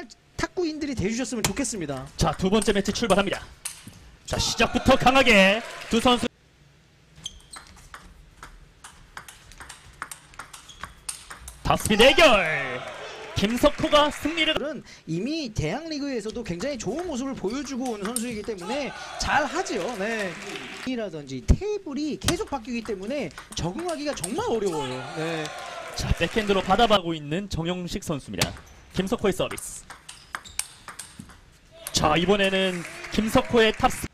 탁구인들이 대주셨으면 좋겠습니다. 자, 두 번째 매치 출발합니다. 자, 시작부터 강하게 두 선수 탑스핀 대결. 김석호가 승리를 이미 대학리그에서도 굉장히 좋은 모습을 보여주고 온 선수이기 때문에 잘 하지요. 네. 이라든지 테이블이 계속 바뀌기 때문에 적응하기가 정말 어려워요. 네. 자, 백핸드로 받아가고 있는 정영식 선수입니다. 김석호의 서비스. 자, 이번에는 김석호의 탑스.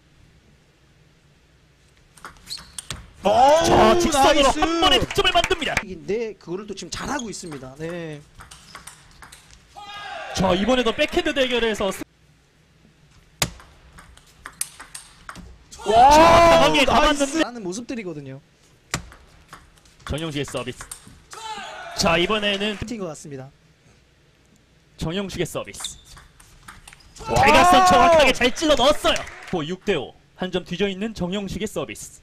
자, 직선으로 나이스. 한 번에 득점을 만듭니다. 근데 그거를 또 지금 잘하고 있습니다. 네. 자, 이번에도 백핸드 대결에서 강하게 감았는데 라는 모습들이거든요. 정영식의 서비스. 자, 이번에는 팀인 것 같습니다. 정영식의 서비스. 대각선 정확하게 잘 찔러 넣었어요. 6대5 한 점 뒤져 있는 정영식의 서비스.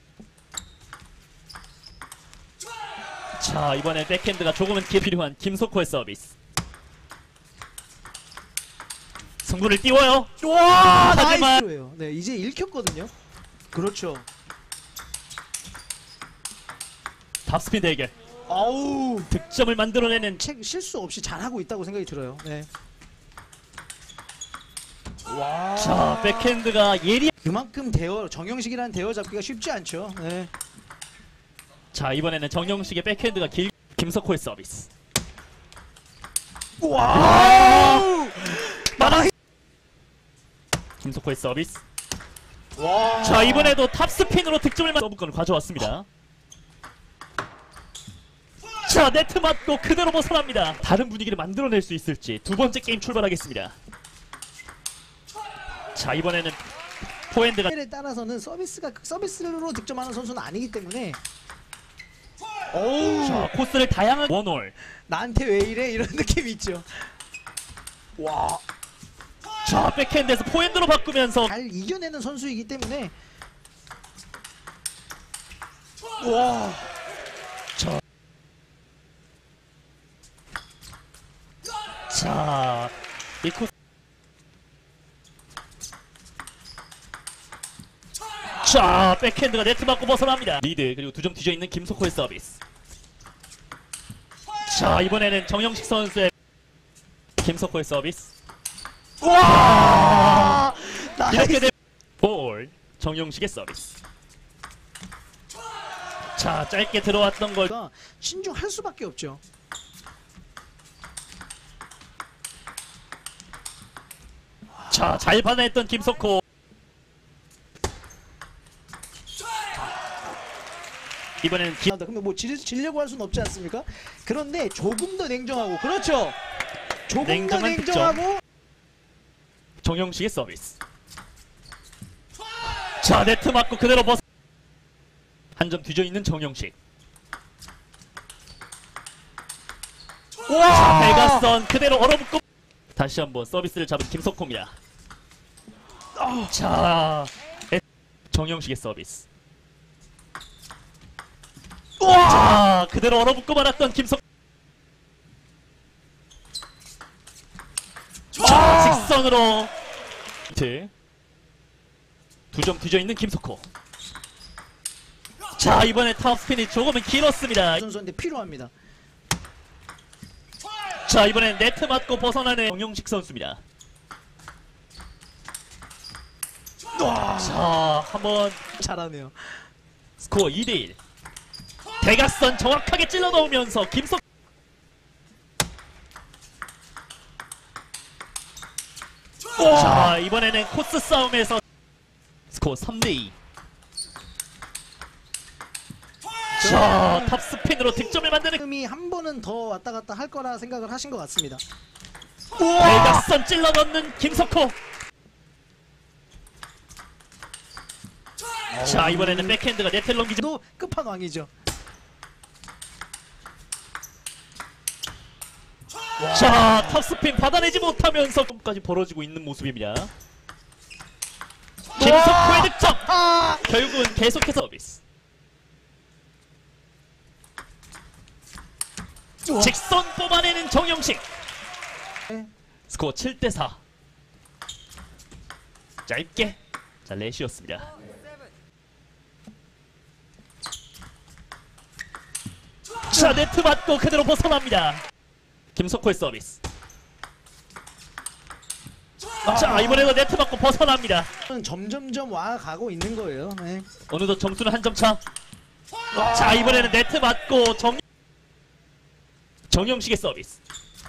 자, 이번에 백핸드가 조금은 필요한 김석호의 서비스. 승부를 띄워요. 와, 하지만 나이스예요. 네, 이제 읽혔거든요. 그렇죠. 탑스핀 대결. 아우, 득점을 만들어내는 실수 없이 잘하고 있다고 생각이 들어요. 네. 자, 백핸드가 예리. 그만큼 정영식이라는 대어 잡기가 쉽지 않죠. 네. 자, 이번에는 정영식의 백핸드가 김석호의 서비스. 와! 김석호의 서비스. 와! 자, 이번에도 탑스핀으로 득점을 서브권을 가져왔습니다. 자, 네트 맞고 그대로 벗어납니다. 다른 분위기를 만들어낼 수 있을지 두 번째 게임 출발하겠습니다. 자, 이번에는 포핸드가 에 따라서는 서비스로 득점하는 선수는 아니기 때문에 자, 코스를 다양한 원홀. 나한테 왜 이래 이런 느낌이 있죠. 와, 자, 백핸드에서 포핸드로 바꾸면서 잘 이겨내는 선수이기 때문에 와, 자, 이 코스. 자, 백핸드가 네트 맞고 벗어납니다. 리드. 그리고 두 점 뒤져 있는 김석호의 서비스. 자, 이번에는 정영식 선수의 김석호의 서비스. 와, 이렇게 되면 볼. 정영식의 서비스. 자, 짧게 들어왔던 걸. 신중할 수밖에 없죠. 자, 잘 받아냈던 김석호. 이번에는 그러면 뭐 지려고 할 수는 없지 않습니까? 그런데 조금 더 냉정하고, 그렇죠. 조금 더 냉정한 냉정하고. 정영식의 서비스. 자, 네트 맞고 그대로 벗어. 한 점 뒤져 있는 정영식. 자, 대각선 그대로 얼어붙고 다시 한번 서비스를 잡은 김석호입니다. 자, 정영식의 서비스. 자, 그대로 얼어붙고 말았던 김석. 자, 직선으로 두 점 뒤져 있는 김석호. 자, 이번에 탑스핀이 조금은 길었습니다. 선수한테 필요합니다. 자, 이번엔 네트 맞고 벗어나는 정영식 선수입니다. 자, 한번 잘하네요. 스코어 2대1. 대각선 정확하게 찔러 넣으면서 김석. 자, 이번에는 코스 싸움에서 스코어 3대2. 자, 탑스핀으로 득점을 만드는 지금이 한 번은 더 왔다 갔다 할 거라 생각을 하신 것 같습니다. 대각선 찔러 넣는 김석호. 자, 이번에는 백핸드가 네트를 넘기죠. 또 끝판왕이죠. 자, 탑스핀 받아내지 못하면서 까지 벌어지고 있는 모습입니다. 김석호의 득점. 결국은 계속해서 서비스. 직선 뽑아내는 정영식. 스코어 7대4. 짧게. 자, 렛이었습니다. 자, 네트 맞고 그대로 벗어납니다. 김석호의 서비스. 자, 이번에도 네트 맞고 벗어납니다. 점점점 와가고 있는 거예요. 네. 어느덧 점수는 한 점 차. 자, 이번에는 네트 맞고 정영식의 서비스.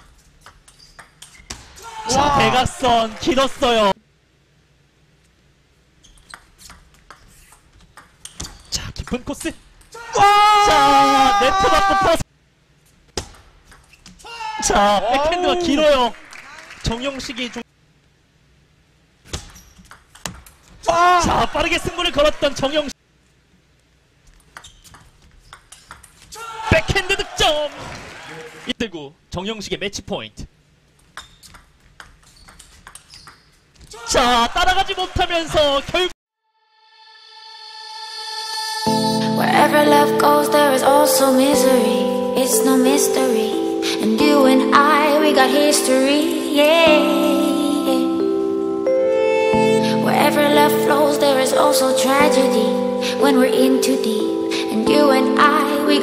자, 대각선 길었어요. 자, 깊은 코스. 자, 네트 맞고 퍼스. 자, 백핸드가 길어요. 정영식이 좀. 자, 빠르게 승부를 걸었던 정영식. 백핸드 득점. 1대9 정영식의 매치 포인트. 자, 따라가지 못하면서 결국 Wherever love goes, there is also misery. It's no mystery. And you and I, we got history. Yeah. Wherever love flows, there is also tragedy. When we're in too deep. And you and I, we